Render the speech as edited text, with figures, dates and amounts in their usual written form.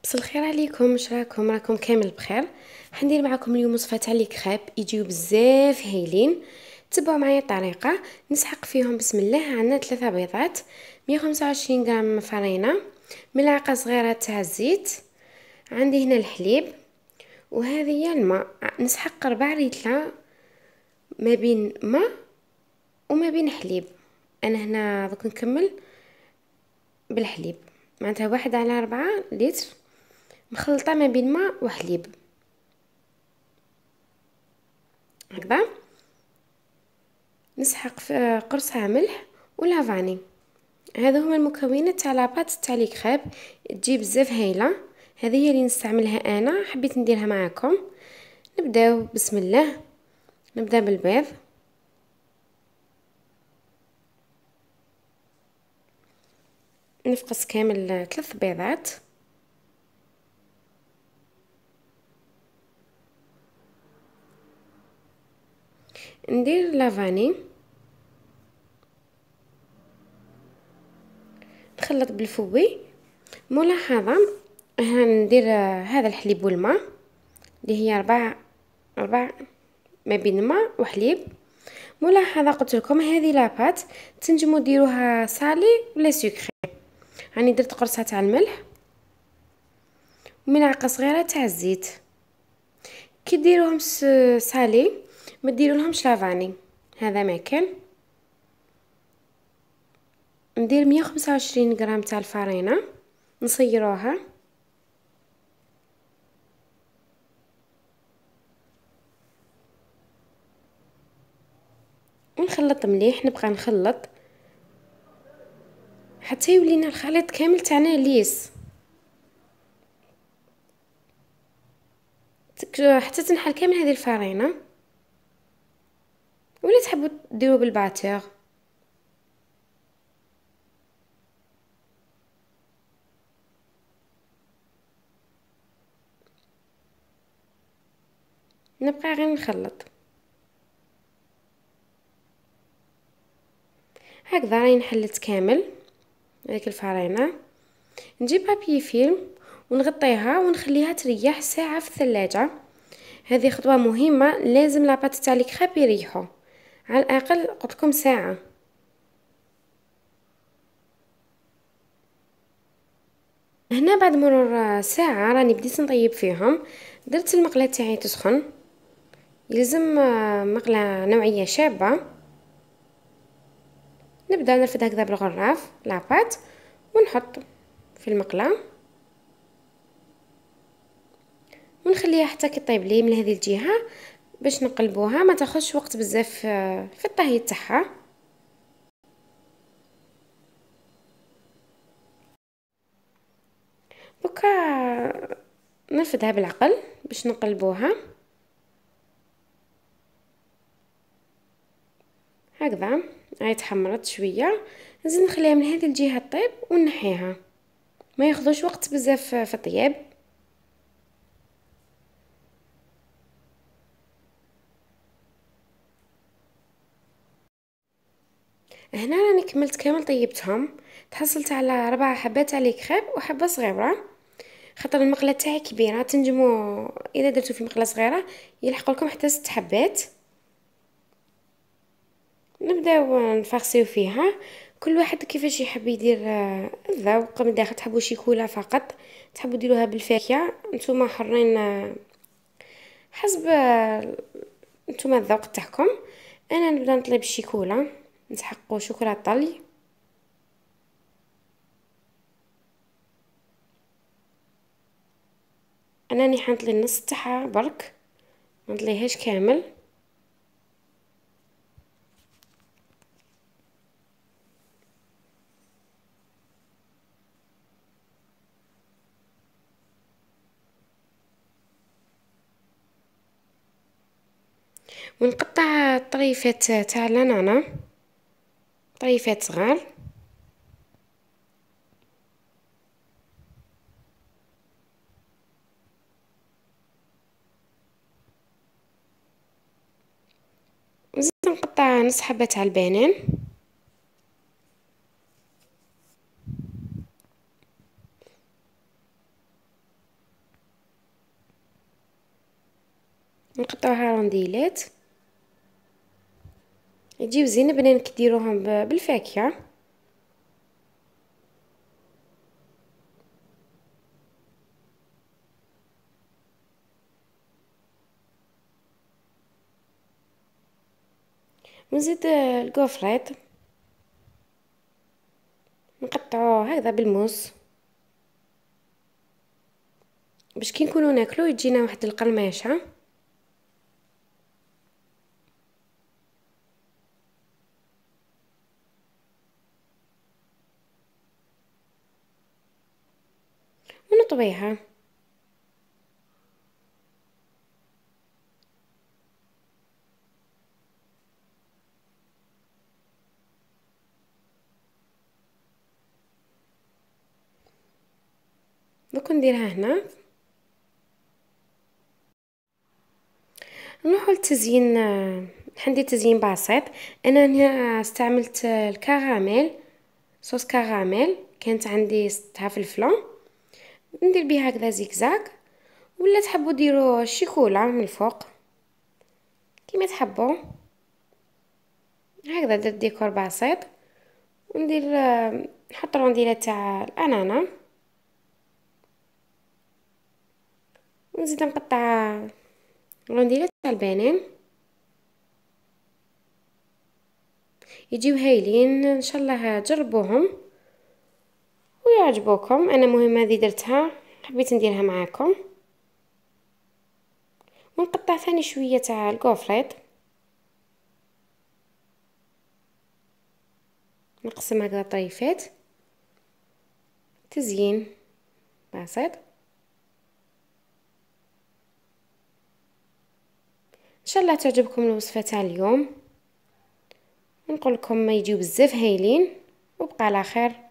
بس الخير عليكم، واش راكم كامل بخير. حندير معكم اليوم وصفه تاع لي كريب يجيو بزاف هايلين. تبعوا معايا الطريقه. نسحق فيهم بسم الله. عندنا 3 بيضات، 125 غرام فرينه، ملعقه صغيره تاع الزيت، عندي هنا الحليب، وهذه هي الماء. نسحق 4 ريتله ما بين ماء وما بين حليب. انا هنا دوك نكمل بالحليب، معناتها 1/4 لتر مخلطه ما بين ماء وحليب هكذا. نسحق في قرصها ملح ولافاني. هذا هما المكونات تاع لاباط تاع لي كريب، تجي بزاف هايله. هذه هي اللي نستعملها انا، حبيت نديرها معاكم. نبداو بسم الله. نبدا بالبيض. نفقس كامل 3 بيضات. ندير لافاني، نخلط بالفوي. ملاحظه، ندير هذا الحليب والماء اللي هي 4 ما بين ماء وحليب. ملاحظه، قلت لكم هذه لاباط تنجموا ديروها صالي ولا سكري. راني درت قرصه تاع الملح وملعقه صغيره تاع الزيت. كي ديروهم صالي ما ديرولهمش لافاني. هذا ما كان. ندير 125 غرام تاع الفرينه، نصيروها ونخلط مليح. نبقى نخلط حتى يولينا الخليط كامل تاعنا ليس، حتى تنحل كامل هذه الفرينه. ولا تحبوا ديروا بالباتور. نبقى غير نخلط هكذا. راني نحلت كامل هذيك الفرينه. نجيب بابي فيلم ونغطيها ونخليها تريح ساعه في الثلاجه. هذه خطوه مهمه، لازم لاباط تاع لي كريب يريحوا على الاقل قلت لكم ساعه. هنا بعد مرور ساعه راني بديت نطيب فيهم. درت المقله تاعي تسخن، يلزم مقله نوعيه شابه. نبدا نرفد هكذا بالغراف لاباط ونحط في المقله ونخليها حتى كطيب لي من هذه الجهه باش نقلبوها. ما تاخذش وقت بزاف في الطهي تاعها. دوكا نرفدها بالعقل باش نقلبوها هكذا. هاي تحمرت شويه، نزيد نخليها من هذه الجهه طيب ونحيها. ما ياخذوش وقت بزاف في الطياب. هنا راني كملت كامل طيبتهم. تحصلت على 4 حبات تاع لي كريب وحبه صغيره، خاطر المقله تاعي كبيره. تنجموا اذا درتو في مقله صغيره يلحق لكم حتى 6 حبات. نبداو نفرسيو فيها، كل واحد كيفاش يحب يدير الذوق. من داخل تحبوا شيكولا فقط، تحبوا ديروها بالفاكهه، نتوما حرين حسب نتوما الذوق تاعكم. انا نبدا نطلي بالشيكولا، نسحقوا شوكولا طلي. انا راني حنطلي النص تاعها برك، ما نطليهاش كامل. ونقطع طريفات تاع النانا، طريفات صغار. وزيد نقطع نص حبه تاع البنان. نقطعوها رونديلات. يجيو زين بنان كي ديروهم بالفاكهه. ونزيد الكوفريت نقطعوه هكذا بالموس باش كي نكونوا ناكلو يجينا واحد القرماشه. ونطويها. دوك نديرها هنا. نروحو للتزيين. ندير تزيين بسيط. انا هنا استعملت الكراميل، صوص كراميل كانت عندي ستها في الفلان. ندير بها هكذا زيكزاك، ولا تحبوا ديروا الشيكولا من الفوق كيما تحبوا. هكذا درت ديكور بسيط. وندير نحط رونديلات تاع الانانا، ونزيد نقطع رونديلات تاع البنين. يجيو هايلين ان شاء الله جربوهم ويعجبوكم. انا مهم هذه درتها، حبيت نديرها معاكم. ونقطع ثاني شويه تاع الكوفريت، نقسم هكذا طريفات. تزيين بسيط. ان شاء الله تعجبكم الوصفه تاع اليوم. نقول لكم ما يجيو بزاف هايلين، وبقى على خير.